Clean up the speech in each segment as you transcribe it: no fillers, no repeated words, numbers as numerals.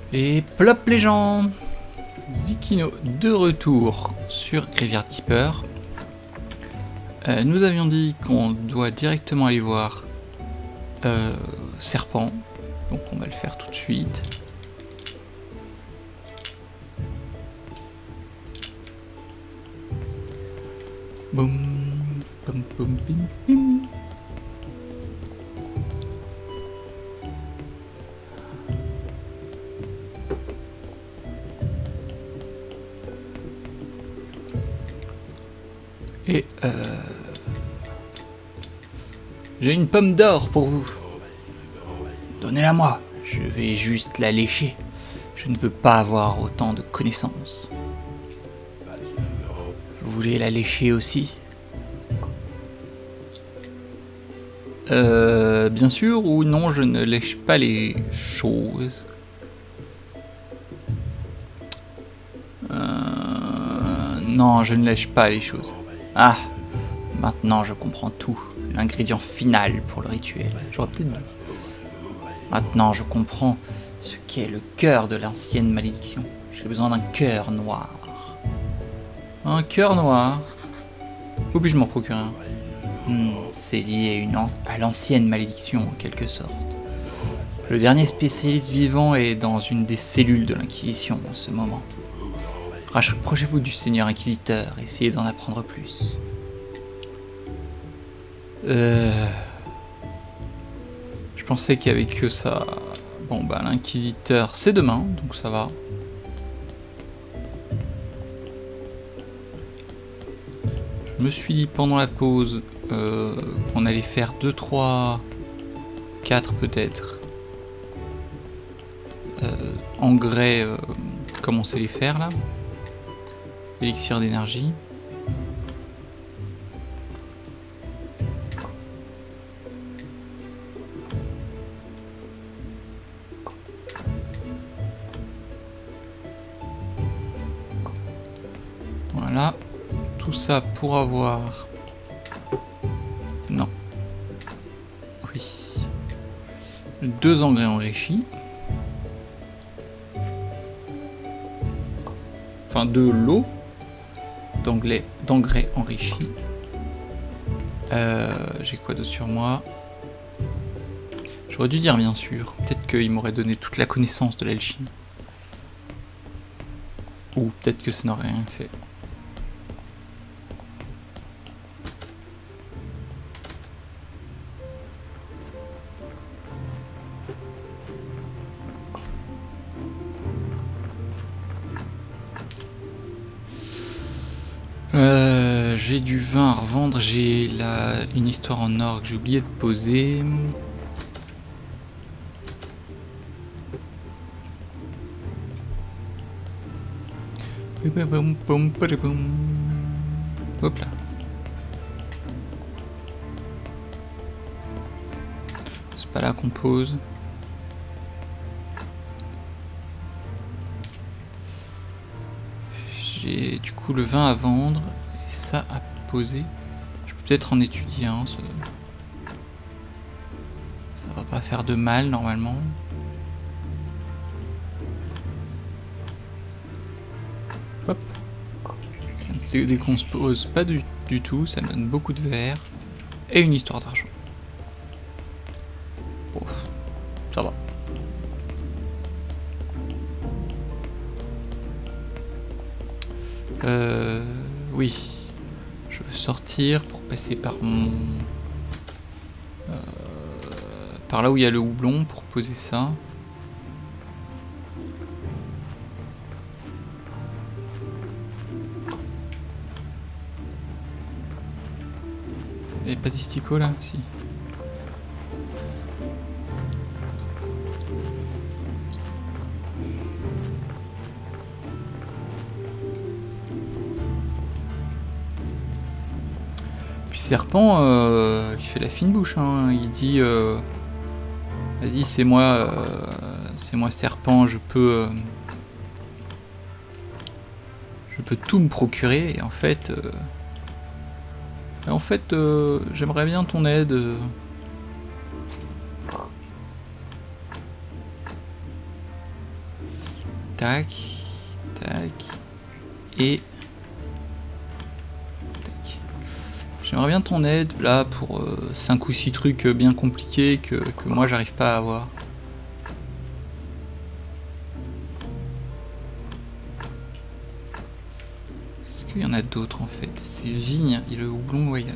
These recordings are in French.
Et plop les gens, Zikino de retour sur Graveyard Keeper. Nous avions dit qu'on doit directement aller voir Serpent, donc on va le faire tout de suite. Boum, boum, boum, bim, bim. Et j'ai une pomme d'or pour vous. Donnez-la moi, je vais juste la lécher. Je ne veux pas avoir autant de connaissances. Vous voulez la lécher aussi? Bien sûr ou non, je ne lèche pas les choses. Non, je ne lèche pas les choses. Ah, maintenant je comprends tout. L'ingrédient final pour le rituel. J'aurais peut-être dû. Maintenant je comprends ce qu'est le cœur de l'ancienne malédiction. J'ai besoin d'un cœur noir. Un cœur noir. Ou puis-je m'en procurer un? C'est lié à l'ancienne malédiction en quelque sorte. Le dernier spécialiste vivant est dans une des cellules de l'Inquisition en ce moment. Rapprochez-vous du Seigneur Inquisiteur, essayez d'en apprendre plus. Je pensais qu'il n'y avait que ça. Bon bah l'Inquisiteur c'est demain, donc ça va. Je me suis dit pendant la pause qu'on allait faire 2, 3, 4 peut-être. Engrais, comme on sait les faire là. Élixir d'énergie. Voilà. Tout ça pour avoir... Non. Oui. 2 engrais enrichis. Enfin, de l'eau. D'engrais enrichis. J'ai quoi de sur moi? J'aurais dû dire bien sûr. Peut-être qu'il m'aurait donné toute la connaissance de l'alchimie. Ou peut-être que ça n'aurait rien fait. J'ai du vin à revendre, j'ai une histoire en or que j'ai oublié de poser. Hop là. C'est pas là qu'on pose. J'ai du coup le vin à vendre et ça à poser. Je peux peut-être en étudier un. Ça va pas faire de mal normalement. Hop. Ça ne se décompose pas du tout. Ça me donne beaucoup de verre et une histoire d'argent. Bon, ça va. Oui, je veux sortir pour passer par mon... par là où il y a le houblon pour poser ça. Il n'y a pas d'estico là? Si. Serpent, il fait la fine bouche, hein. Il dit vas-y, c'est moi Serpent, je peux tout me procurer. Et en fait j'aimerais bien ton aide. tac, tac, et tac. J'aimerais bien ton aide là pour 5 ou 6 trucs bien compliqués que moi j'arrive pas à avoir. Est-ce qu'il y en a d'autres en fait? C'est vigne et le houblon, ouais,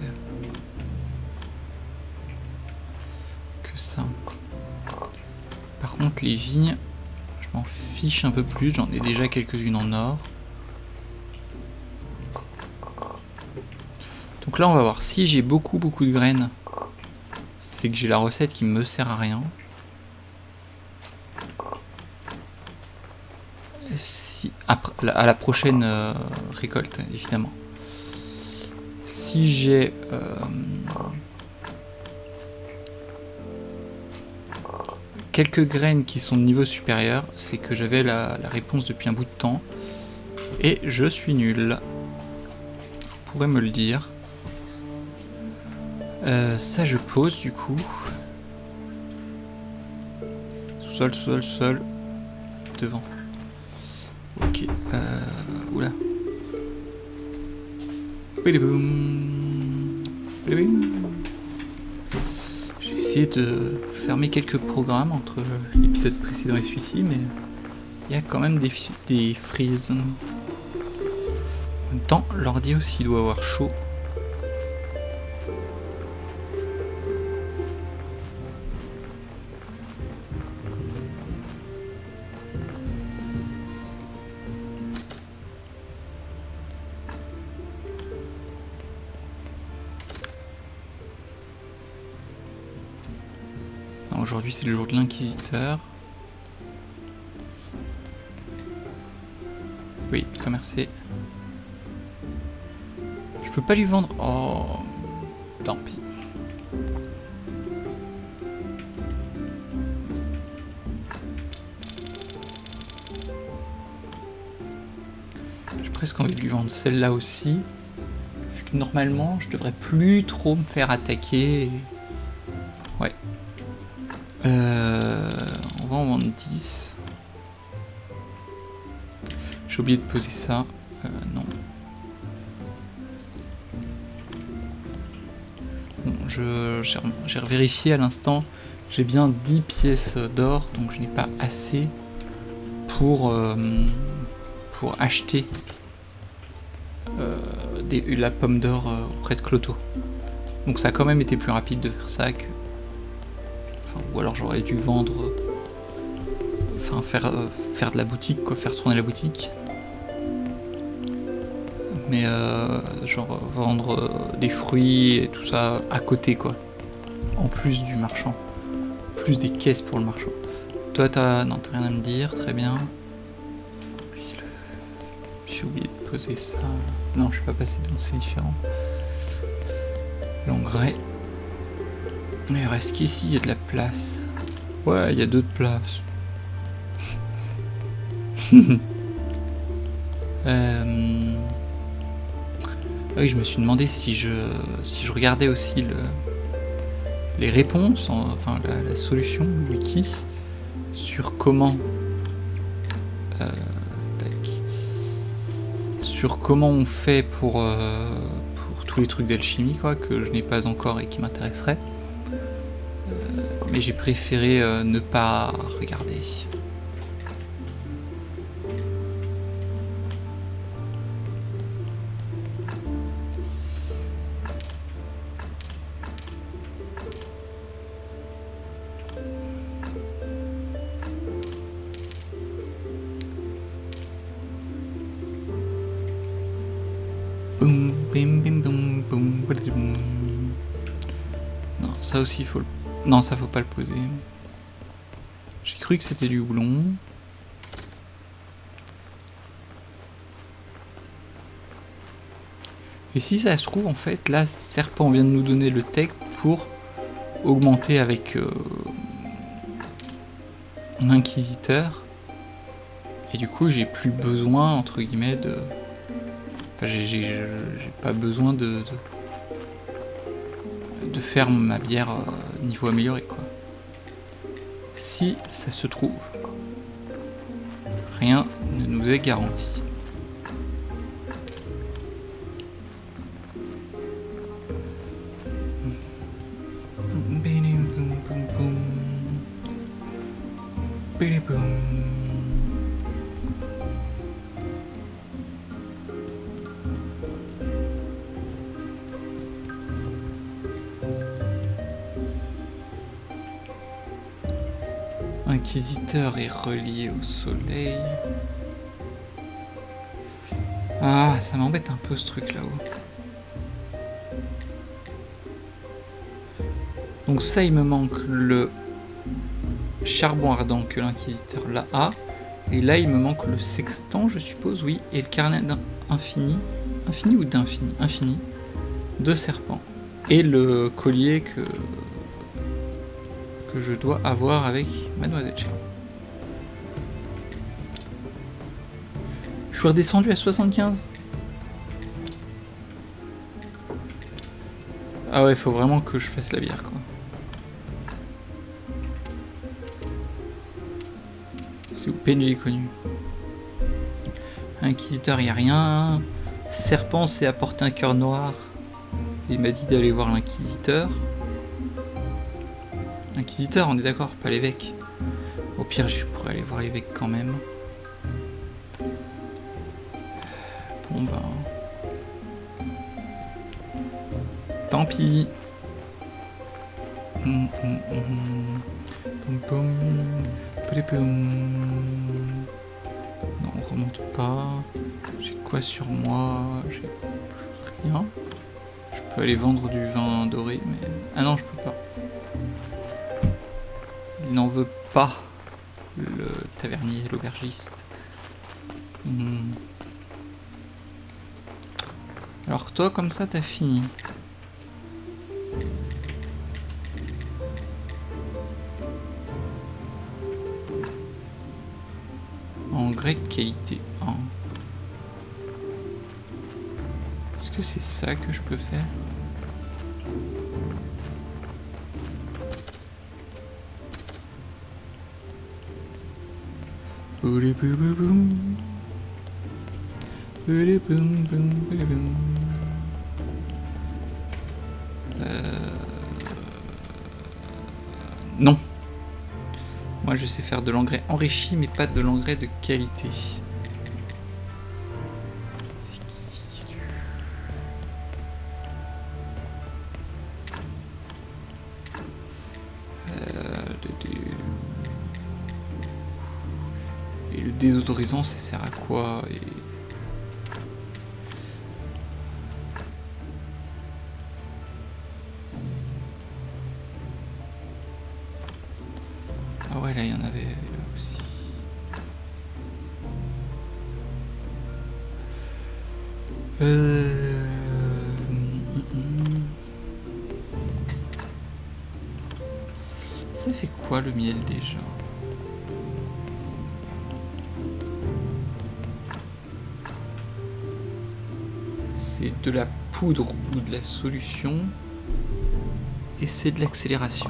que ça. Par contre les vignes, je m'en fiche un peu plus, j'en ai déjà quelques-unes en or. Donc là on va voir, si j'ai beaucoup de graines, c'est que j'ai la recette qui me sert à rien. Si, après, à la prochaine récolte évidemment. Si j'ai quelques graines qui sont de niveau supérieur, c'est que j'avais la réponse depuis un bout de temps. Et je suis nul. Vous pourrez me le dire. Ça je pose du coup. Sous-sol, sous-sol, sous-sol. Devant. Ok. Oula. Bidiboum. Bidiboum. J'ai essayé de fermer quelques programmes entre l'épisode précédent et celui-ci, mais il y a quand même des freezes. En même temps, l'ordi aussi doit avoir chaud. Aujourd'hui c'est le jour de l'inquisiteur. Oui, commercer. Je peux pas lui vendre. Oh, tant pis. J'ai presque envie de lui vendre celle-là aussi. Vu que normalement je devrais plus trop me faire attaquer. Ouais. On va en vendre 10. J'ai oublié de poser ça. Non. Bon, j'ai revérifié à l'instant. J'ai bien 10 pièces d'or, donc je n'ai pas assez pour acheter la pomme d'or auprès de Cloto. Donc ça a quand même été plus rapide de faire ça que... Enfin, ou alors j'aurais dû vendre... Enfin, faire de la boutique, quoi, faire tourner la boutique. Mais genre vendre des fruits et tout ça à côté, quoi. En plus du marchand. Plus des caisses pour le marchand. Toi, non, t'as rien à me dire, très bien. J'ai oublié de poser ça. Non, je suis pas passé devant, c'est différent. L'engrais. Il reste qu'ici, il y a de la place. Ouais, il y a d'autres places. Oui, je me suis demandé si je regardais aussi les réponses, enfin la solution, le wiki, sur comment sur comment on fait pour tous les trucs d'alchimie, quoi, que je n'ai pas encore et qui m'intéresseraient. Mais j'ai préféré ne pas regarder. Boum, bim, bim, boum, boum, boum. Non, ça aussi il faut le... Non, ça faut pas le poser. J'ai cru que c'était du houblon. Et si ça se trouve, en fait, là, Serpent vient de nous donner le texte pour augmenter avec l'inquisiteur. Et du coup, j'ai plus besoin, entre guillemets, de... Enfin, j'ai pas besoin de faire ma bière niveau amélioré, quoi. Si ça se trouve. rien ne nous est garanti. Inquisiteur est relié au soleil. Ah, ça m'embête un peu ce truc là-haut. Donc ça, il me manque le charbon ardent que l'inquisiteur là a. Et là, il me manque le sextant, je suppose, oui. Et le carnet d'infini. Infini ou d'infini? Infini. De serpent. Et le collier que je dois avoir avec Mademoiselle Cher. Je suis redescendu à 75. Ah ouais, faut vraiment que je fasse la bière, quoi. C'est où PNJ connu. Inquisiteur, il n'y a rien. Serpent, c'est apporter un cœur noir. Il m'a dit d'aller voir l'inquisiteur. Inquisiteur, on est d'accord, pas l'évêque. Au pire, je pourrais aller voir l'évêque quand même. Bon ben... Tant pis. Non, on remonte pas. J'ai quoi sur moi? J'ai rien. Je peux aller vendre du vin doré, mais... Ah non, je peux pas. Il n'en veut pas, le tavernier, l'aubergiste. Alors toi, comme ça, t'as fini. Engrais de qualité 1. Est-ce que c'est ça que je peux faire? Non. Moi je sais faire de l'engrais enrichi mais pas de l'engrais de qualité. Et le désautorisant ça sert à quoi? Et... Ah ouais, là il y en avait là aussi. Ça fait quoi le miel déjà? C'est de la poudre ou de la solution et c'est de l'accélération.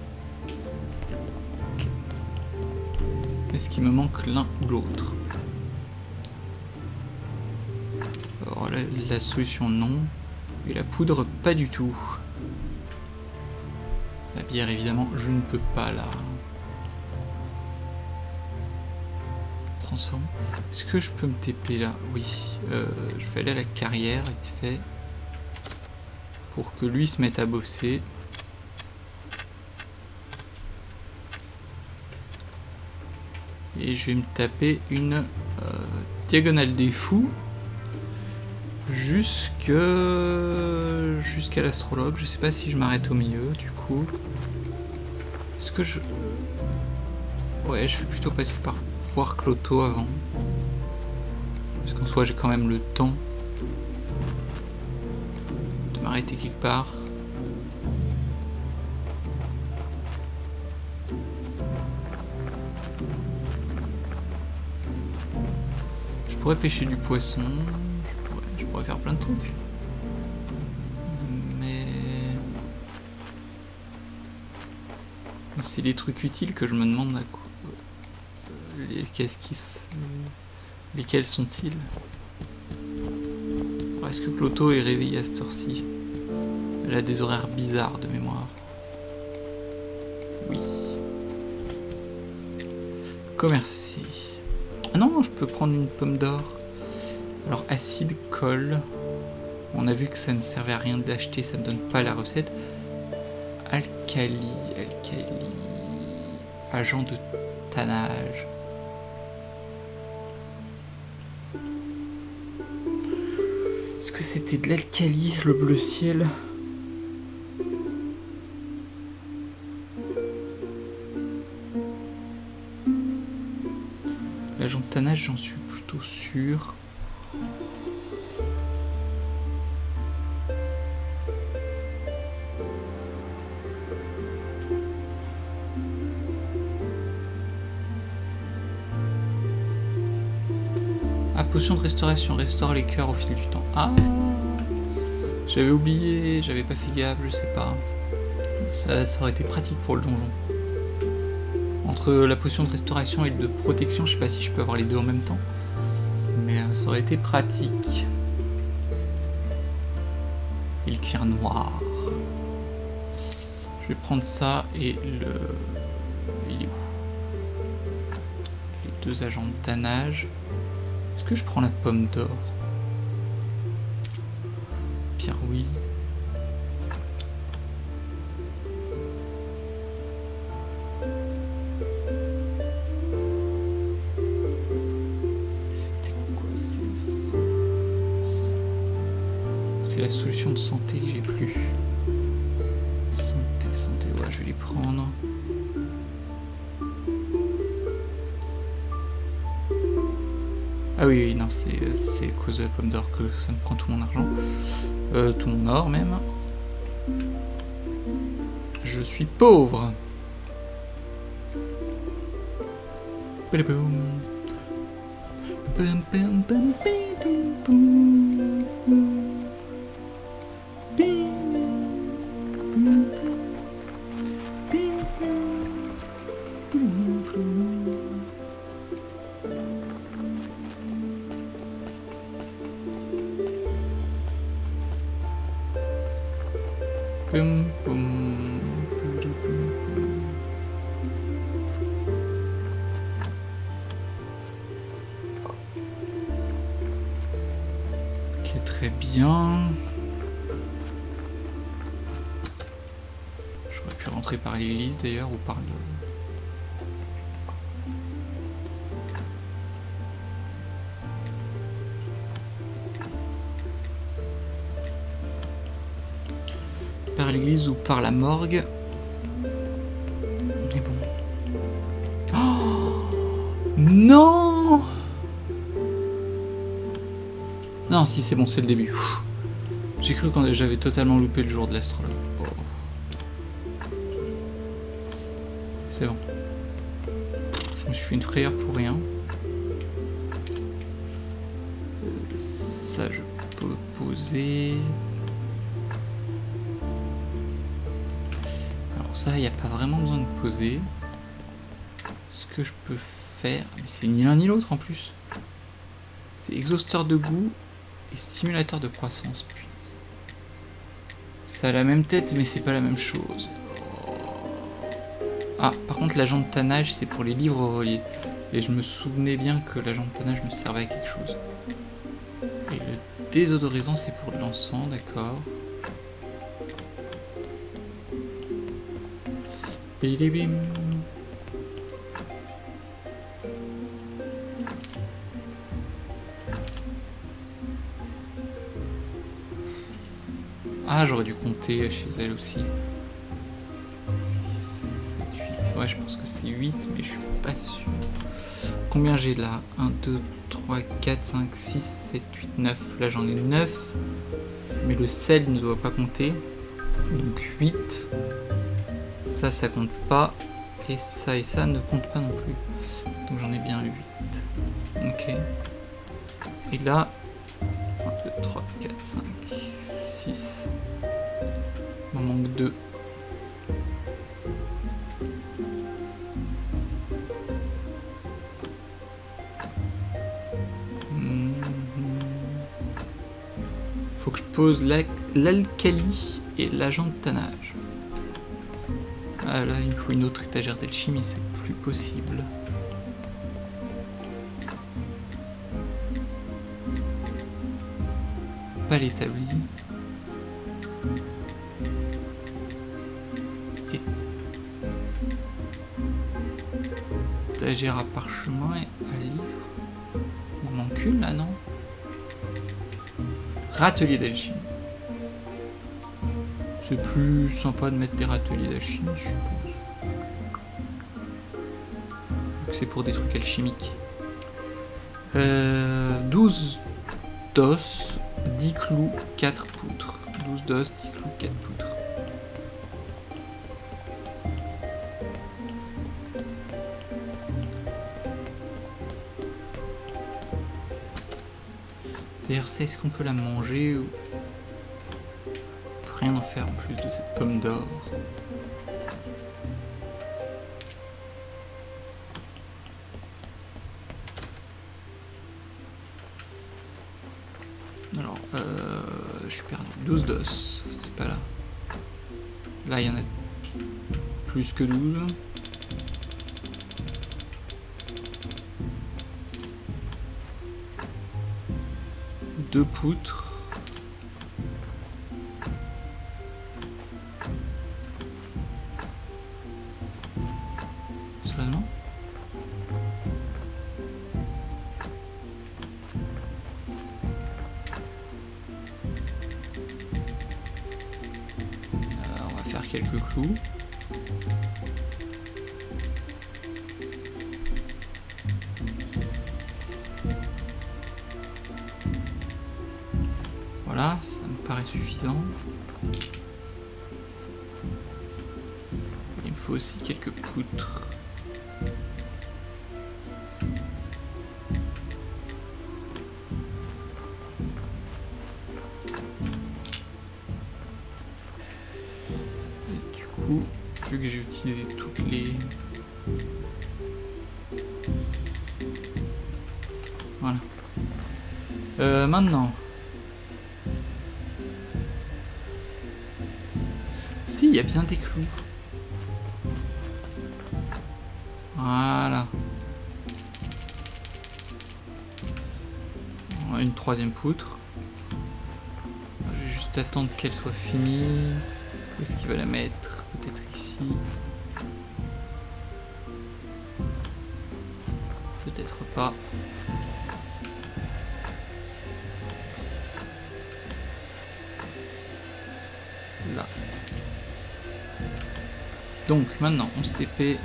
Okay. Est-ce qu'il me manque l'un ou l'autre? Alors la solution non et la poudre pas du tout. La bière évidemment je ne peux pas la transformer. Est-ce que je peux me TP là? Oui. Je vais aller à la carrière vite fait pour que lui se mette à bosser. Et je vais me taper une diagonale des fous jusqu'à l'astrologue. Je sais pas si je m'arrête au milieu du coup. Est-ce que je... Ouais, je vais plutôt passer par voir Cloto avant. Parce qu'en soi j'ai quand même le temps de m'arrêter quelque part. Je pourrais pêcher du poisson, je pourrais faire plein de trucs. Mais c'est les trucs utiles que je me demande à quoi. Lesquels sont-ils? Est-ce que Cloto est réveillée à cette heure-ci? Elle a des horaires bizarres de mémoire. Oui. Commercer. Ah non, je peux prendre une pomme d'or. Alors, acide, colle. On a vu que ça ne servait à rien d'acheter, ça me donne pas la recette. Alcali. Agent de tannage. Est-ce que c'était de l'alcali, le bleu ciel? L'agent de tannage, j'en suis plutôt sûr. Potion de restauration, restaure les cœurs au fil du temps. Ah, j'avais oublié, j'avais pas fait gaffe, je sais pas. Ça aurait été pratique pour le donjon. Entre la potion de restauration et de protection, je sais pas si je peux avoir les deux en même temps. Mais ça aurait été pratique. Élixir noir. Je vais prendre ça et le... Il est où? Les deux agents de tannage. Est-ce que je prends la pomme d'or? Pierre, oui. C'était quoi? C'est la solution de santé que j'ai plus. Santé, ouais, je vais les prendre. Ah oui, non, c'est à cause de la pomme d'or que ça me prend tout mon argent. Tout mon or, même. Je suis pauvre. Ok, très bien. J'aurais pu rentrer par l'église d'ailleurs ou par le... Par l'église ou par la morgue. Mais bon. Oh non! Non, si, c'est bon, c'est le début. J'ai cru quand j'avais totalement loupé le jour de l'astrologue. Oh. C'est bon. Je me suis fait une frayeur pour rien. Ça, je peux poser... Ça, il n'y a pas vraiment besoin de poser. Ce que je peux faire... Mais c'est ni l'un ni l'autre en plus. C'est exhausteur de goût et stimulateur de croissance. Putain. Ça a la même tête, mais c'est pas la même chose. Ah, par contre, l'agent de tannage, c'est pour les livres reliés. Et je me souvenais bien que l'agent de tannage me servait à quelque chose. Et le désodorisant, c'est pour l'encens, d'accord. Bim. Ah, j'aurais dû compter chez elle aussi. 6, 7, 8. Ouais, je pense que c'est 8, mais je suis pas sûr. Combien j'ai là? 1, 2, 3, 4, 5, 6, 7, 8, 9. Là, j'en ai 9. Mais le sel ne doit pas compter. Donc 8. Ça compte pas, et ça ne compte pas non plus. Donc j'en ai bien 8. Ok. Et là, 1, 2, 3, 4, 5, 6. Il m'en manque 2. Faut que je pose l'alcali et l'agent de tannage. Ah là, il me faut une autre étagère d'alchimie, c'est plus possible. Pas l'établi. Étagère à parchemin et à livre. Il en manque une là, non? Râtelier d'alchimie. C'est plus sympa de mettre des râteliers d'alchimie, je suppose. C'est pour des trucs alchimiques. 12 d'os, 10 clous, 4 poutres. 12 d'os, 10 clous, 4 poutres. D'ailleurs, ça, est-ce qu'on peut la manger ou... On peut rien en faire en plus de cette pomme d'or. Alors, je suis perdu. 12 d'os, c'est pas là. Là, il y en a plus que 12. Deux poutres. Sérieusement? On va faire quelques clous. Voilà, ça me paraît suffisant. Il me faut aussi quelques poutres. Et du coup, vu que j'ai utilisé toutes les... Voilà. Maintenant... Si, il y a bien des clous. Voilà. Une troisième poutre. Je vais juste attendre qu'elle soit finie. Où est-ce qu'il va la mettre? Peut-être ici. Peut-être pas. Là. Donc maintenant, on se TP.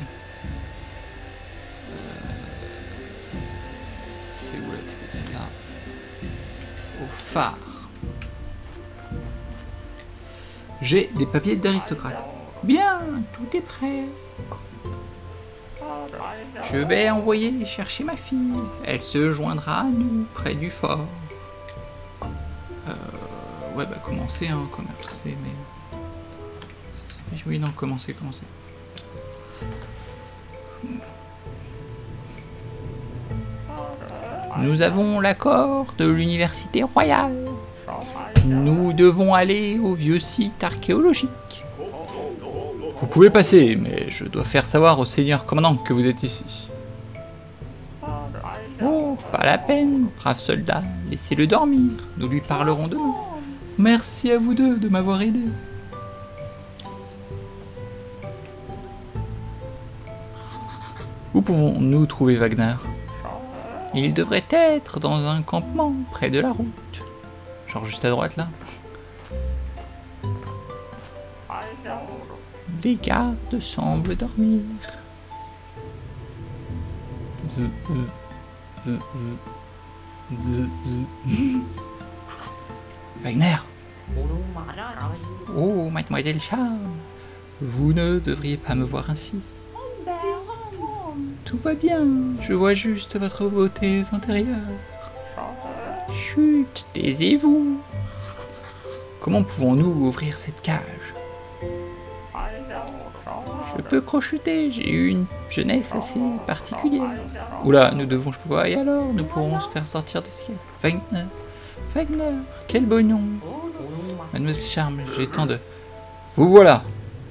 C'est où la TP? C'est là. Au phare. J'ai des papiers d'aristocrate. Bien, tout est prêt. Je vais envoyer chercher ma fille. Elle se joindra à nous près du fort. Ouais, bah commencer, hein, commercer, mais... Oui, non, commencer. Nous avons l'accord de l'université royale. Nous devons aller au vieux site archéologique. Vous pouvez passer, mais je dois faire savoir au seigneur commandant que vous êtes ici. Oh, pas la peine, brave soldat. Laissez-le dormir. Nous lui parlerons demain. Merci à vous deux de m'avoir aidé. Où pouvons-nous trouver Wagner? Il devrait être dans un campement près de la route. Genre juste à droite là. Les gardes semblent dormir. Zzz, zzz, zzz, zzz, zzz, zzz. Wagner! Oh, mademoiselle Charme, vous ne devriez pas me voir ainsi. Tout va bien, je vois juste votre beauté intérieure. Chut, taisez-vous. Comment pouvons-nous ouvrir cette cage? Je peux crocheter, j'ai eu une jeunesse assez particulière. Oula, nous devons, je peux pas, et alors nous pourrons se faire sortir de ce caisse. Wagner, Wagner, quel beau nom. Mademoiselle Charme, j'ai tant de... Vous voilà.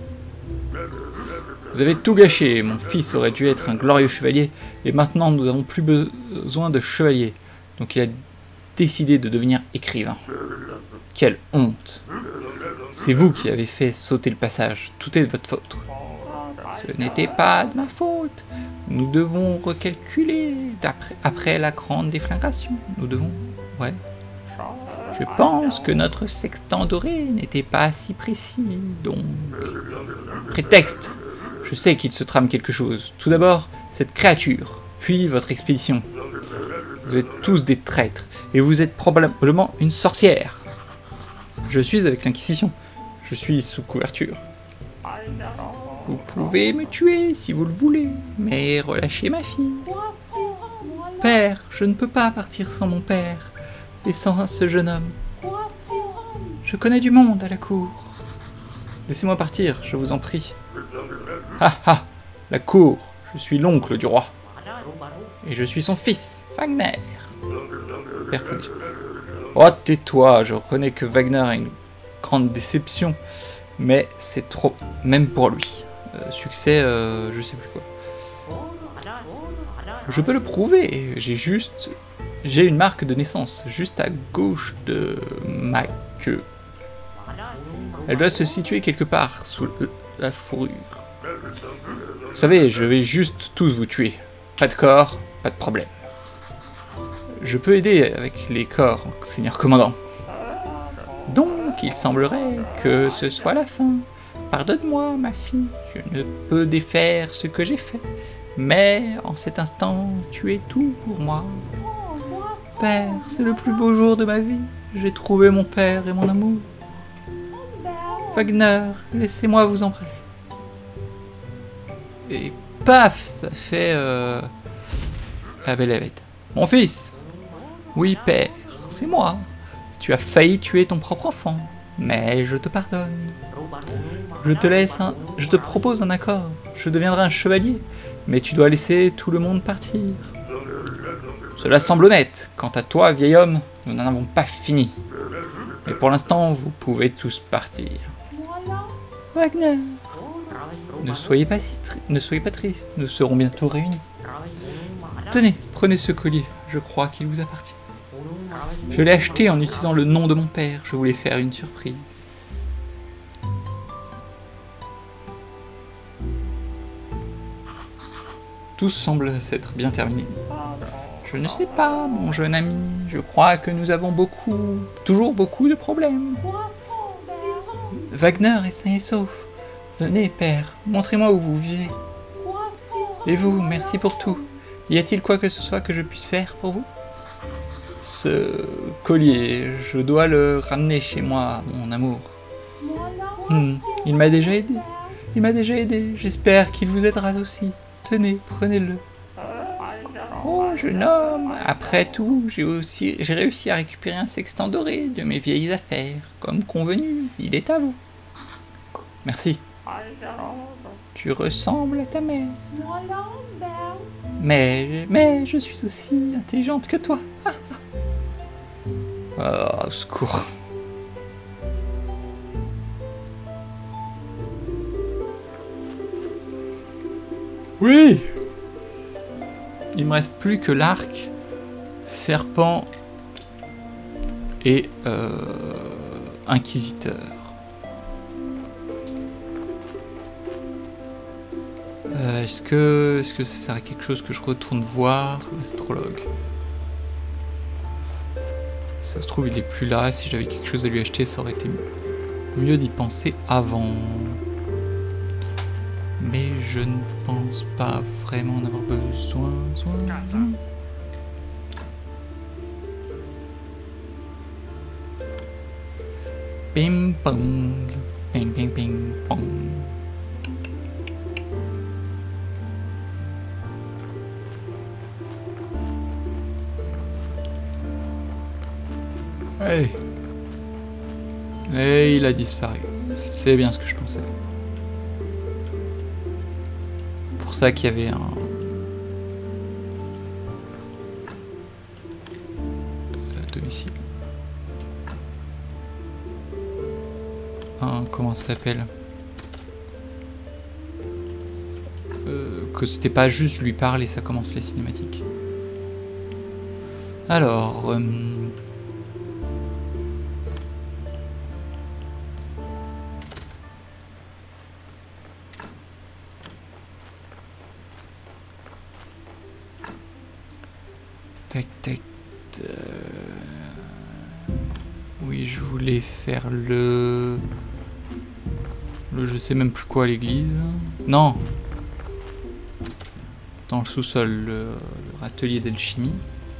Vous avez tout gâché. Mon fils aurait dû être un glorieux chevalier, et maintenant nous n'avons plus besoin de chevalier. Donc il a décidé de devenir écrivain. Quelle honte. C'est vous qui avez fait sauter le passage. Tout est de votre faute. Ce n'était pas de ma faute. Nous devons recalculer après la grande déflagration. Nous devons... Ouais. Je pense que notre sextant doré n'était pas si précis, donc... Prétexte. Je sais qu'il se trame quelque chose. Tout d'abord, cette créature, puis votre expédition. Vous êtes tous des traîtres, et vous êtes probablement une sorcière. Je suis avec l'Inquisition. Je suis sous couverture. Vous pouvez me tuer si vous le voulez, mais relâchez ma fille. Père, je ne peux pas partir sans mon père, et sans ce jeune homme. Je connais du monde à la cour. Laissez-moi partir, je vous en prie. Ha ha, la cour, je suis l'oncle du roi. Et je suis son fils, Wagner. Père prodige. Oh, tais-toi, je reconnais que Wagner a une grande déception, mais c'est trop, même pour lui. Succès, je sais plus quoi. Je peux le prouver, j'ai une marque de naissance, juste à gauche de ma queue. Elle doit se situer quelque part sous la fourrure. Vous savez, je vais juste tous vous tuer. Pas de corps, pas de problème. Je peux aider avec les corps, Seigneur Commandant. Donc, il semblerait que ce soit la fin. Pardonne-moi, ma fille, je ne peux défaire ce que j'ai fait. Mais, en cet instant, tu es tout pour moi. Père, c'est le plus beau jour de ma vie. J'ai trouvé mon père et mon amour. Wagner, laissez-moi vous embrasser. Et paf, ça fait... la belle évêque. Mon fils. Oui, père, c'est moi. Tu as failli tuer ton propre enfant, mais je te pardonne. Je te propose un accord. Je deviendrai un chevalier, mais tu dois laisser tout le monde partir. Cela semble honnête. Quant à toi, vieil homme, nous n'en avons pas fini. Mais pour l'instant, vous pouvez tous partir. Wagner, ne soyez pas triste, nous serons bientôt réunis. Tenez, prenez ce collier, je crois qu'il vous appartient. Je l'ai acheté en utilisant le nom de mon père, je voulais faire une surprise. Tout semble s'être bien terminé. Je ne sais pas, mon jeune ami, je crois que nous avons toujours beaucoup de problèmes. Wagner est sain et sauf. Venez, père, montrez-moi où vous vivez. Et vous, merci pour tout. Y a-t-il quoi que ce soit que je puisse faire pour vous? Ce collier, je dois le ramener chez moi, mon amour. Il m'a déjà aidé. J'espère qu'il vous aidera aussi. Tenez, prenez-le. Oh, jeune homme, après tout, j'ai réussi à récupérer un sextant doré de mes vieilles affaires. Comme convenu, il est à vous. Merci. Tu ressembles à ta mère. Mais je suis aussi intelligente que toi. Oh, au secours. Oui! Il me reste plus que l'arc, serpent et inquisiteur. Est-ce que ça sert à quelque chose que je retourne voir l'astrologue? Ça se trouve, il est plus là. Si j'avais quelque chose à lui acheter, ça aurait été mieux d'y penser avant. Mais je ne pense pas vraiment en avoir besoin. Ping pong, ping ping ping pong. Hey. Et il a disparu. C'est bien ce que je pensais. Pour ça qu'il y avait un... domicile. comment ça s'appelle, que c'était pas juste je lui parle et ça commence les cinématiques. Alors... tac, tac. Oui, je voulais faire le je sais même plus quoi à l'église. Non. Dans le sous-sol, le atelier d'alchimie.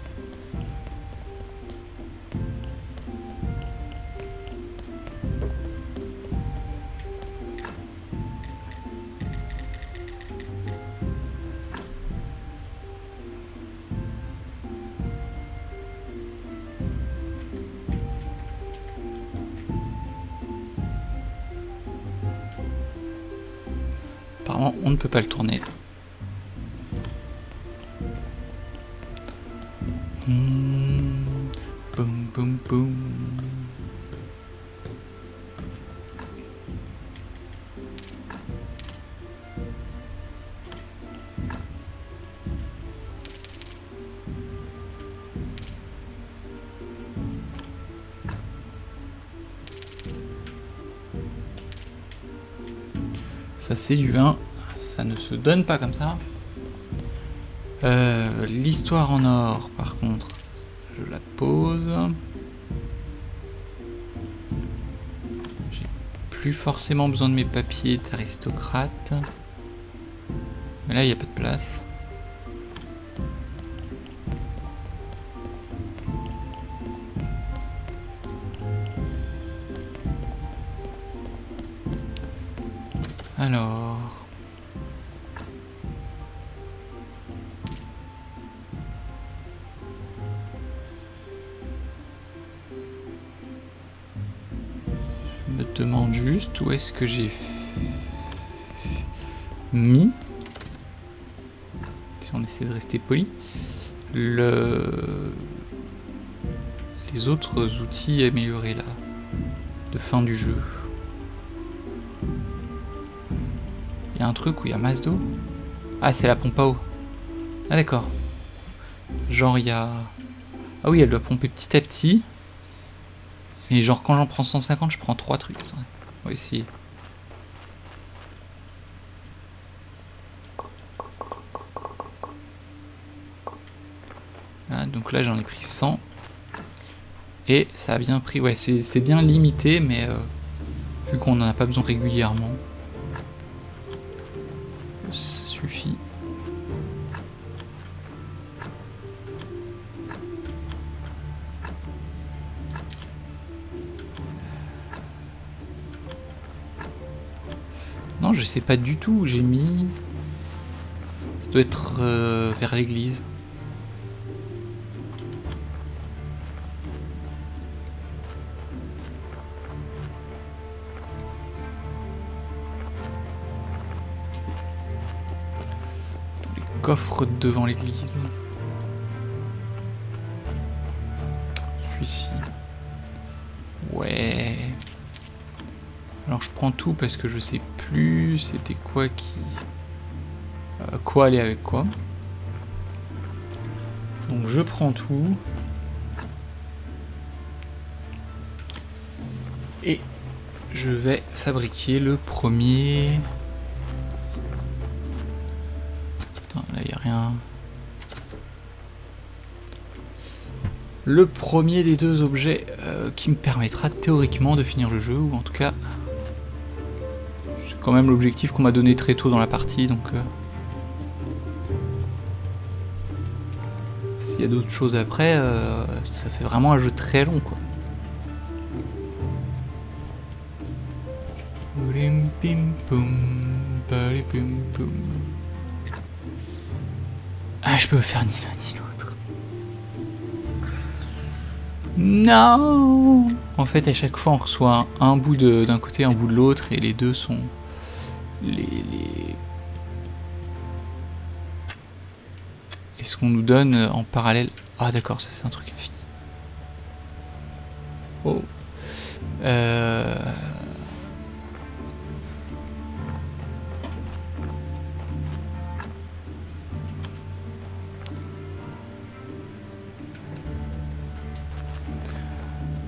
Apparemment, on ne peut pas le tourner. Boum, boum, boum. Ça c'est du vin, ça ne se donne pas comme ça. L'histoire en or, par contre, je la pose. J'ai plus forcément besoin de mes papiers d'aristocrate. Mais là, il n'y a pas de place. Alors... je me demande juste où est-ce que j'ai mis, si on essaie de rester poli, les autres outils améliorés là, de fin du jeu. Il y a un truc où il y a masse d'eau. Ah, c'est la pompe à eau. Ah, d'accord. Genre, il y a... ah oui, elle doit pomper petit à petit. Et genre, quand j'en prends 150, je prends 3 trucs. Attendez, on va essayer. Ah, donc là, j'en ai pris 100. Et ça a bien pris... ouais, c'est bien limité, mais vu qu'on n'en a pas besoin régulièrement... ça suffit. Non, je sais pas du tout où j'ai mis. Ça doit être vers l'église. Coffre devant l'église. Celui-ci. Ouais. Alors je prends tout parce que je sais plus c'était quoi qui... quoi aller avec quoi. Donc je prends tout. Et je vais fabriquer le premier... là il n'y a rien. Le premier des deux objets qui me permettra théoriquement de finir le jeu, ou en tout cas c'est quand même l'objectif qu'on m'a donné très tôt dans la partie, donc s'il y a d'autres choses après, ça fait vraiment un jeu très long quoi. Ah, je peux faire ni l'un ni l'autre. Non. En fait, à chaque fois, on reçoit un bout d'un côté, un bout de l'autre, et les deux sont et ce qu'on nous donne en parallèle. Ah, d'accord, ça c'est un truc infini. Oh.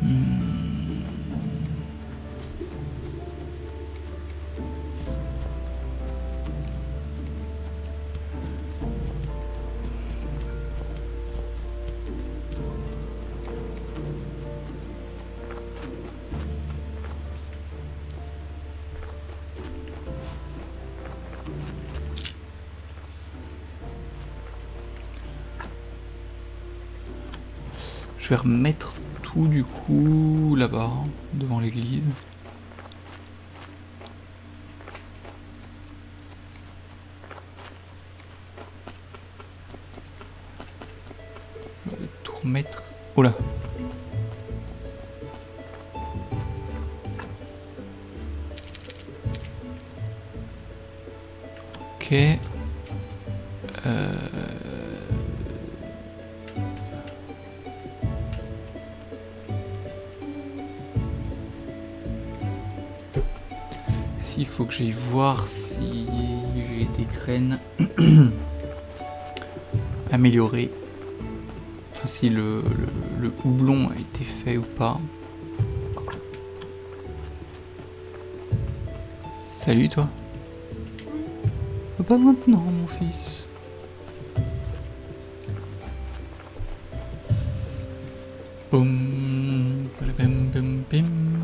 Je vais remettre tout du coup là-bas, devant l'église. Je vais tout remettre. Oh là! Ok. Il faut que j'aille voir si j'ai des graines améliorées. Enfin, si le houblon a été fait ou pas. Salut toi. Pas maintenant mon fils. Boum. Bim bim bim.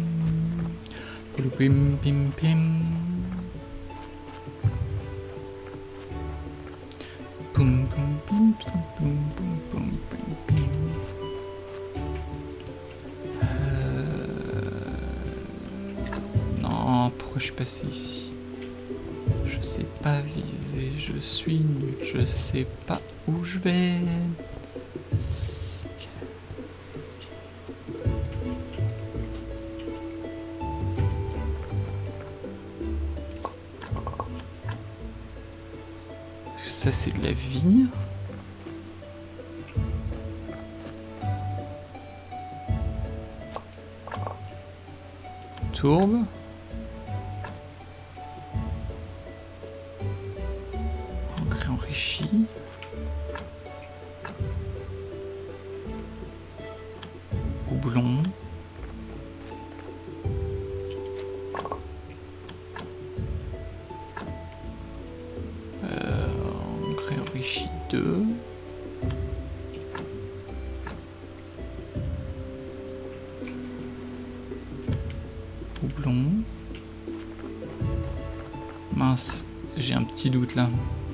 Bim bim bim. Boum boum boum boum boum boum boum bim. Non, pourquoi je suis passé ici? Je sais pas viser, je suis nul, je sais pas où je vais. Ça c'est de la vigne. Tourbe. Engrais enrichi. Houblon. Enrichi 2. Houblon. Mince, j'ai un petit doute là.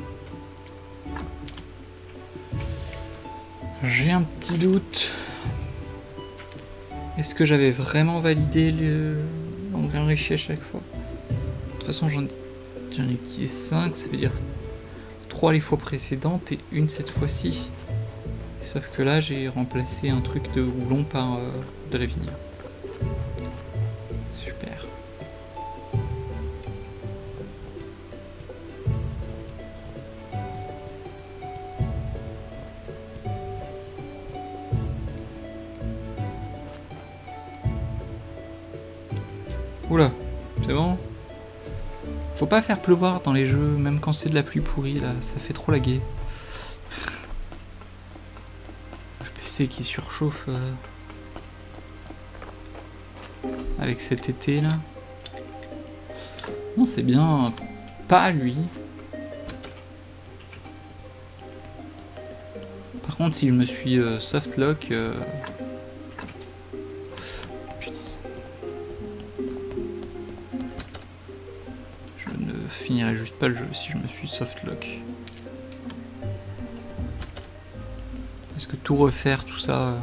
J'ai un petit doute. Est-ce que j'avais vraiment validé l'engrais enrichi à chaque fois? De toute façon, j'en ai utilisé 5, ça veut dire 3 les fois précédentes et une cette fois-ci. Sauf que là, j'ai remplacé un truc de houblon par de la vigne. Super. Oula, c'est bon? Faut pas faire pleuvoir dans les jeux, même quand c'est de la pluie pourrie, là, ça fait trop laguer. Le PC qui surchauffe avec cet été, là. Non, c'est bien, pas lui. Par contre, si je me suis softlock... Je finirai juste pas le jeu si je me suis softlock. Parce que tout refaire, tout ça...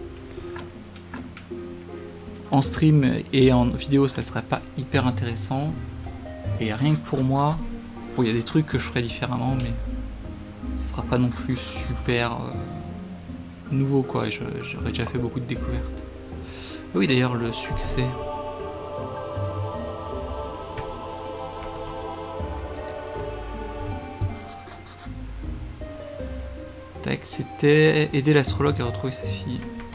en stream et en vidéo, ça serait pas hyper intéressant. Et rien que pour moi, bon, il y a des trucs que je ferais différemment, mais ça sera pas non plus super nouveau, quoi. J'aurais déjà fait beaucoup de découvertes. Oui, d'ailleurs, le succès... Tac, c'était aider l'astrologue à retrouver sa fille.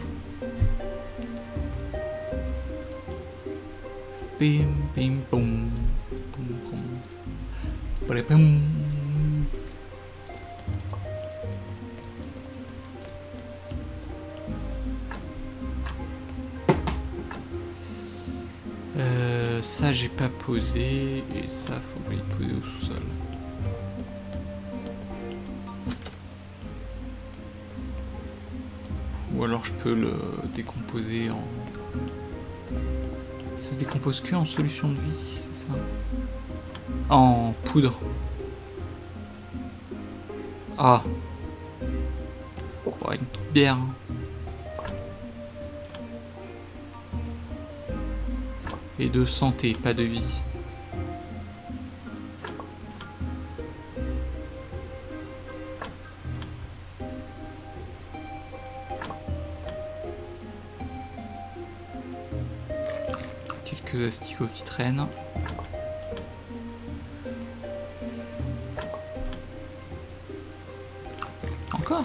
Bim, bim, boum. Boum, boum. Bada, boum. Ça, j'ai pas posé. Et ça, faut que je le poser au sous-sol. Ou alors je peux le décomposer en... Ça se décompose que en solution de vie, c'est ça? En poudre. Ah. Oh, une petite bière. Et de santé, pas de vie. Quelques asticots qui traînent. Encore?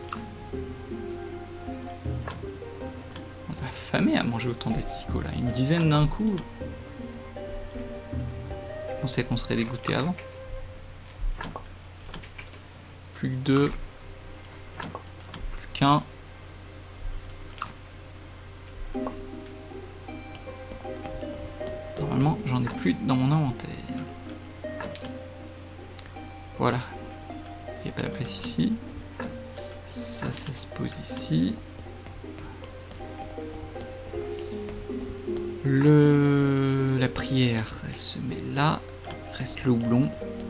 On a affamé à manger autant d'asticots là. Une dizaine d'un coup. Je pensais qu'on serait dégoûté avant. Plus que 2. Plus qu'un. Normalement, j'en ai plus dans mon inventaire. Voilà. Il n'y a pas de place ici. Ça se pose ici. La prière, elle se met là. Il reste le houblon.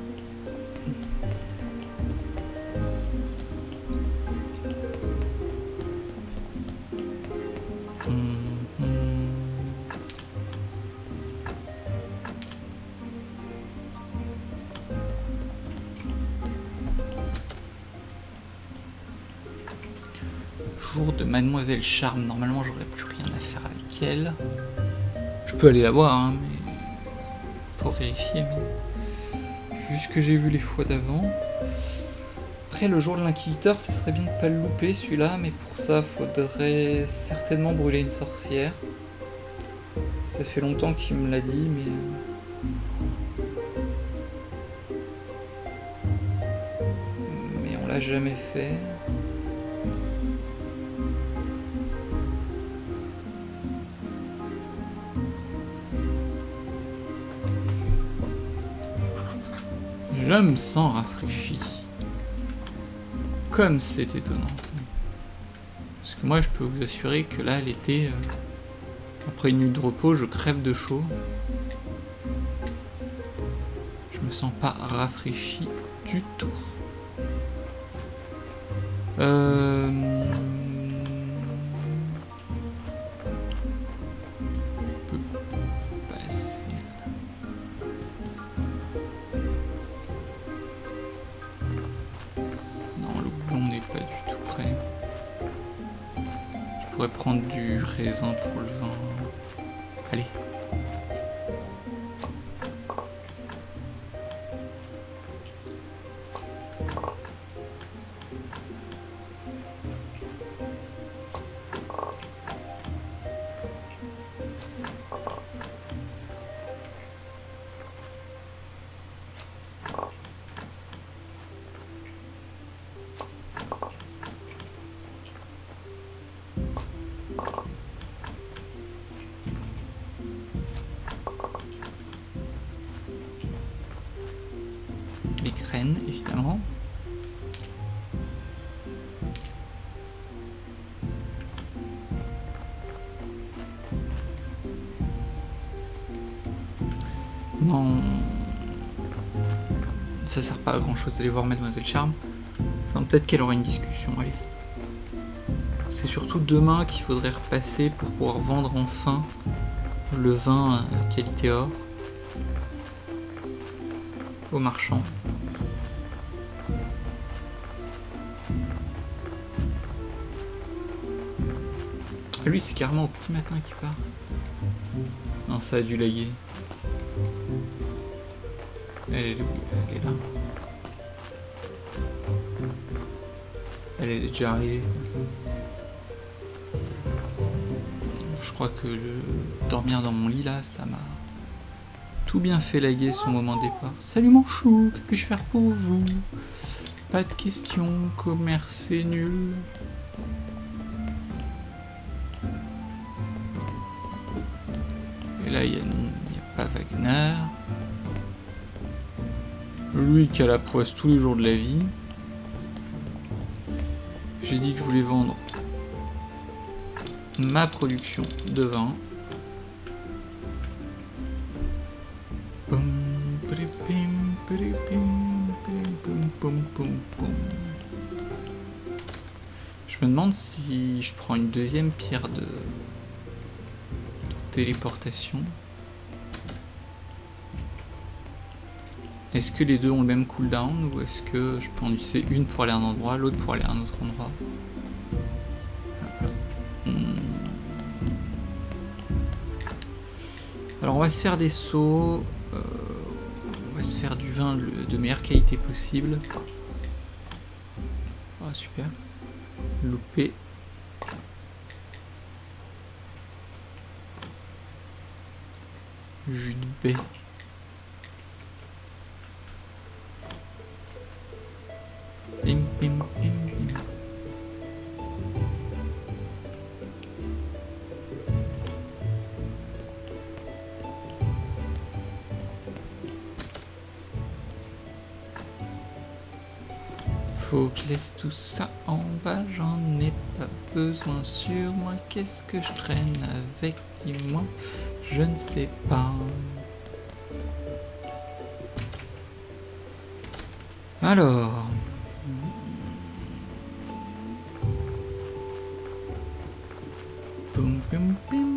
Jour de Mademoiselle Charme. Normalement, j'aurais plus rien à faire avec elle. Je peux aller la voir, hein, mais... pour vérifier, mais... vu ce que j'ai vu les fois d'avant... Après, le jour de l'Inquisiteur, ça serait bien de pas le louper, celui-là, mais pour ça, faudrait certainement brûler une sorcière. Ça fait longtemps qu'il me l'a dit, mais... mais on l'a jamais fait. Je me sens rafraîchi. Comme c'est étonnant. Parce que moi, je peux vous assurer que là, l'été, après une nuit de repos, je crève de chaud. Je me sens pas rafraîchi du tout. Je pourrais prendre du raisin pour le vin. Allez. Les graines, évidemment. Non. Ça sert pas à grand chose d'aller voir Mademoiselle Charme. Enfin, peut-être qu'elle aura une discussion, allez. C'est surtout demain qu'il faudrait repasser pour pouvoir vendre enfin le vin qualité or au marchand. Lui, c'est carrément au petit matin qu'il part. Non, ça a dû laguer. Elle est là. Elle est déjà arrivée. Je crois que dormir dans mon lit là, ça m'a tout bien fait laguer son moment de départ. Salut mon chou, que puis-je faire pour vous? Pas de questions, commerce c'est nul. Et là, il n'y a Pas Wagner. Lui qui a la poisse tous les jours de la vie. J'ai dit que je voulais vendre ma production de vin. Je me demande si je prends une deuxième pierre de téléportation. Est-ce que les deux ont le même cooldown ou est-ce que je peux en utiliser une pour aller à un endroit, l'autre pour aller à un autre endroit? Alors on va se faire des sauts, on va se faire du vin de meilleure qualité possible. Ah super. Loupé. Jus de baie. Bim, bim, bim, bim. Faut que je laisse tout ça en bas, j'en ai pas besoin sur moi. Qu'est-ce que je traîne avec, dis-moi? Je ne sais pas. Alors... Boum, boum, boum.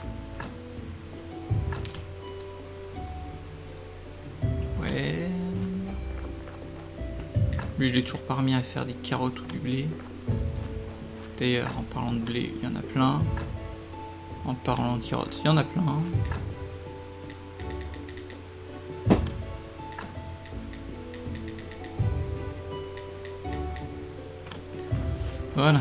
Ouais... Mais je l'ai toujours pas remis à faire des carottes ou du blé. D'ailleurs, en parlant de blé, il y en a plein. En parlant de carottes, il y en a plein. Voilà.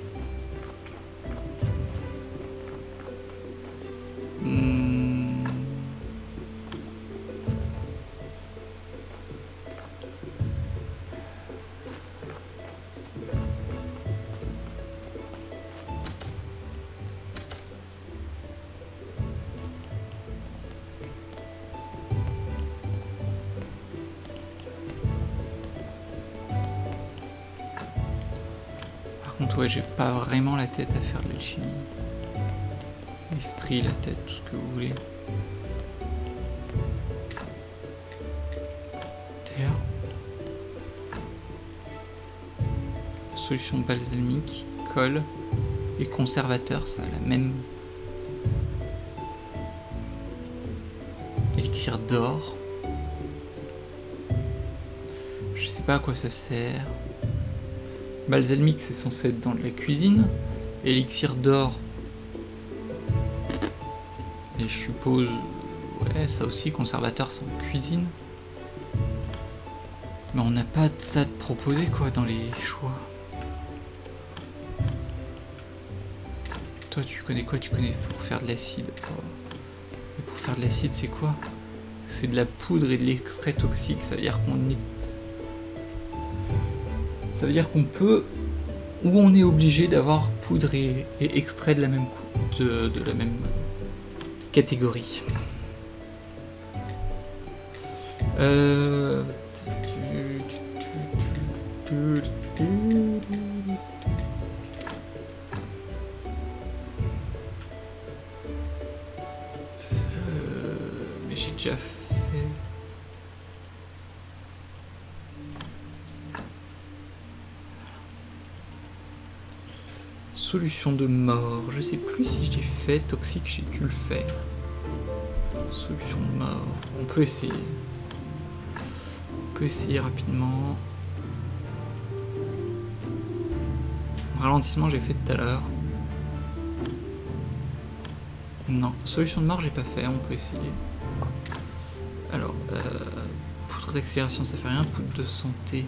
Ouais, j'ai pas vraiment la tête à faire de l'alchimie. L'esprit, la tête, tout ce que vous voulez. D'ailleurs, solution balsamique, colle et conservateur, ça a la même. Élixir d'or. Je sais pas à quoi ça sert. Balsamique, c'est censé être dans la cuisine. Élixir d'or. Et je suppose... Ouais, ça aussi, conservateur, c'est en cuisine. Mais on n'a pas de ça de proposer, quoi, dans les choix. Toi, tu connais quoi? Tu connais pour faire de l'acide. Mais pour faire de l'acide, c'est quoi? C'est de la poudre et de l'extrait toxique. Ça veut dire qu'on est... Ça veut dire qu'on peut, ou on est obligé d'avoir poudre et extrait de la même de la même catégorie. Mais j'ai déjà fait. Solution de mort, je sais plus si je l'ai fait, toxique j'ai dû le faire. Solution de mort, on peut essayer. On peut essayer rapidement. Ralentissement j'ai fait tout à l'heure. Non, solution de mort j'ai pas fait, on peut essayer. Alors, poudre d'accélération ça fait rien, poudre de santé.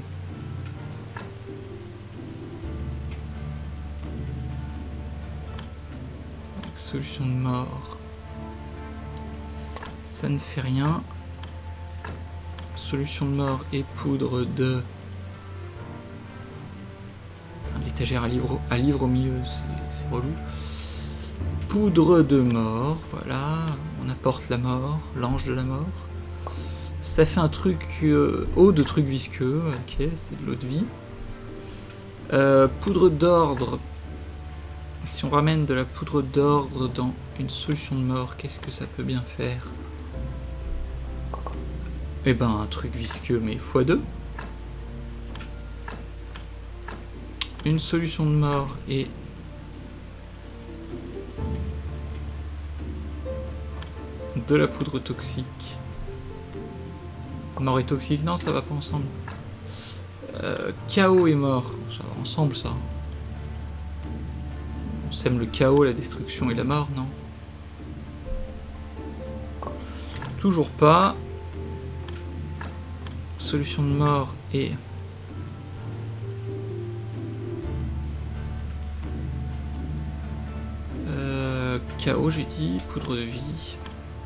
Solution de mort. Ça ne fait rien. Solution de mort et poudre de... L'étagère à livre au milieu, c'est relou. Poudre de mort, voilà. On apporte la mort, l'ange de la mort. Ça fait un truc... eau de truc visqueux, ok, c'est de l'eau de vie. Poudre d'ordre. Si on ramène de la poudre d'ordre dans une solution de mort, qu'est-ce que ça peut bien faire? Eh ben, un truc visqueux, mais x2. Une solution de mort et... de la poudre toxique. Mort et toxique, non, ça va pas ensemble. Chaos et mort, ça va ensemble, ça. On sème le chaos, la destruction et la mort, non? Toujours pas. Solution de mort et... chaos, j'ai dit. Poudre de vie.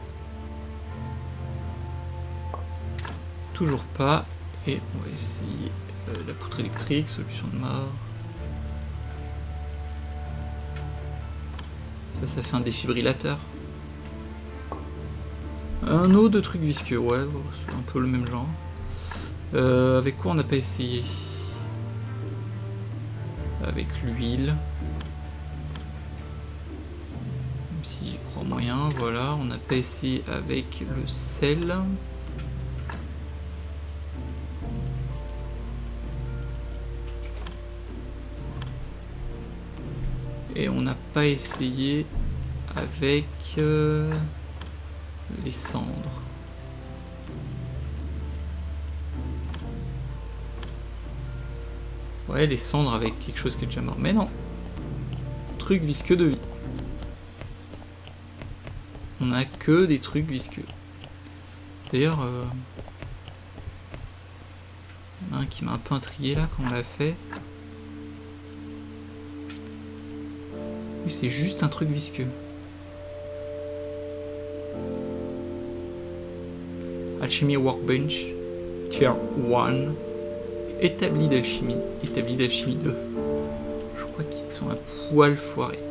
Toujours pas. Et on va essayer la poudre électrique, solution de mort. Ça fait un défibrillateur. Un eau de truc visqueux, ouais, bon, c'est un peu le même genre. Avec quoi on n'a pas essayé? Avec l'huile. Même si j'y crois moyen, voilà. On n'a pas essayé avec le sel. Et on n'a pas essayé avec les cendres. Ouais, les cendres avec quelque chose qui est déjà mort. Mais non. Truc visqueux de vie. On a que des trucs visqueux. D'ailleurs, il y en a un qui m'a un peu intrigué là quand on l'a fait. C'est juste un truc visqueux. Alchimie Workbench, Tier 1. Établi d'alchimie. Établi d'alchimie 2. Je crois qu'ils sont un poil foirés.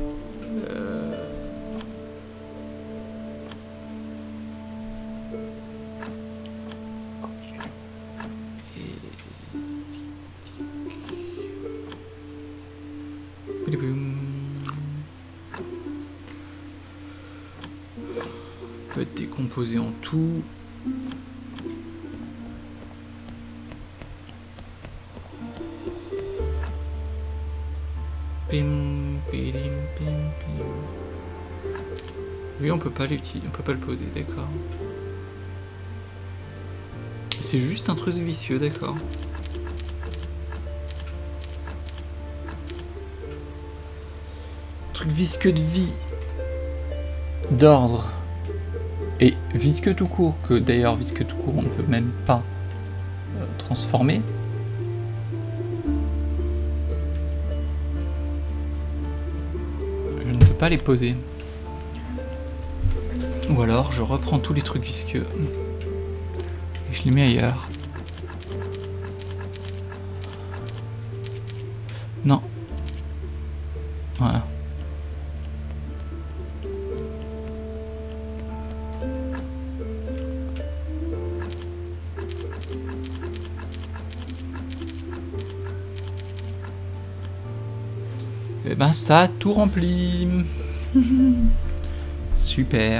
Peut être décomposé en tout. Pim, pim, pim, pim. Lui on peut pas l'utiliser, on peut pas le poser, d'accord. C'est juste un truc vicieux, d'accord. Truc visqueux de vie. D'ordre. Et visqueux tout court, que d'ailleurs visqueux tout court on ne peut même pas transformer. Je ne peux pas les poser. Ou alors je reprends tous les trucs visqueux et je les mets ailleurs. Non. Voilà. Et ben ça a tout rempli. Super.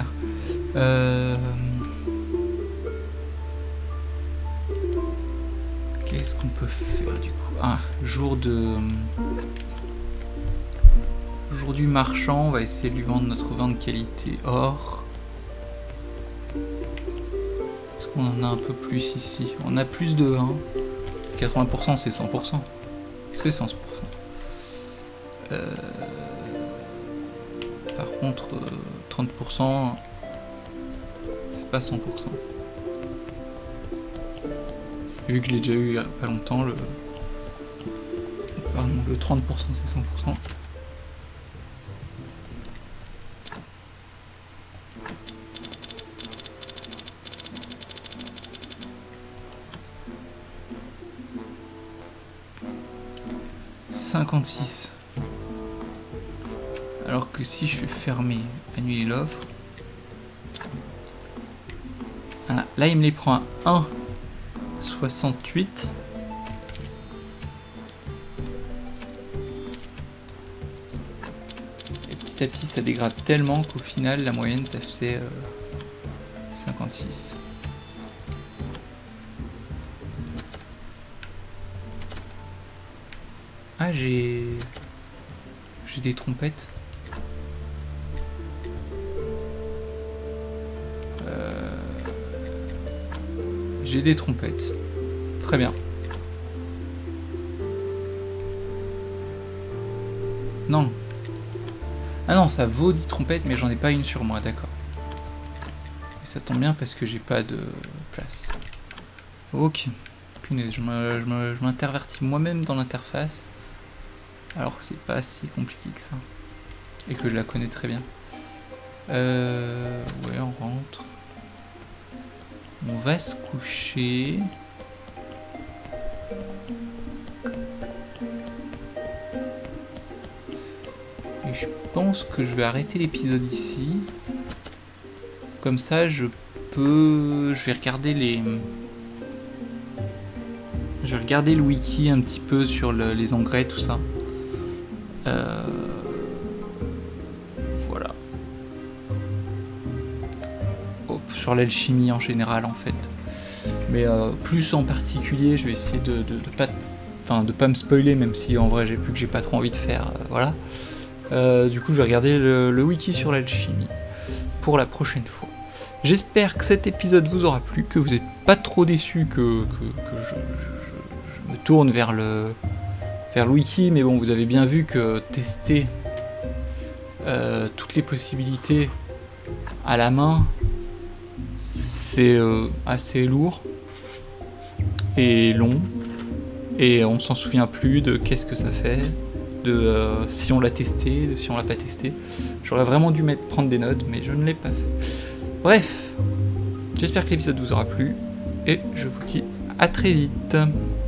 Qu'est-ce qu'on peut faire du coup? Ah, jour du marchand, on va essayer de lui vendre notre vin de qualité or. Est-ce qu'on en a un peu plus ici? On a plus de 1. 80% c'est 100%. C'est 100%. Par contre, 30%, c'est pas 100%. Vu que je l'ai déjà eu il y a pas longtemps, le 30% c'est 100%. Alors que si je fais fermer, annuler l'offre, voilà. Là il me les prend à 1,68. Et petit à petit ça dégrade tellement qu'au final la moyenne ça faisait 56. Ah, j'ai des trompettes. J'ai des trompettes. Très bien. Non. Ah non, ça vaut 10 trompettes, mais j'en ai pas une sur moi, d'accord. Ça tombe bien parce que j'ai pas de place. Ok. Punaise, je m'intervertis moi-même dans l'interface. Alors que c'est pas si compliqué que ça. Et que je la connais très bien. Ouais, on rentre. On va se coucher. Et je pense que je vais arrêter l'épisode ici. Comme ça, je vais regarder les... Je vais regarder le wiki un petit peu sur les engrais, tout ça. Voilà. Oh, sur l'alchimie en général, en fait. Mais plus en particulier, je vais essayer de pas me spoiler, même si en vrai j'ai vu que j'ai pas trop envie de faire. Voilà. Du coup, je vais regarder le wiki sur l'alchimie pour la prochaine fois. J'espère que cet épisode vous aura plu, que vous n'êtes pas trop déçus que je me tourne vers le wiki, mais bon, vous avez bien vu que tester toutes les possibilités à la main, c'est assez lourd et long, et on s'en souvient plus de qu'est-ce que ça fait, de si on l'a testé, de si on l'a pas testé. J'aurais vraiment dû prendre des notes, mais je ne l'ai pas fait. Bref, j'espère que l'épisode vous aura plu, et je vous dis à très vite.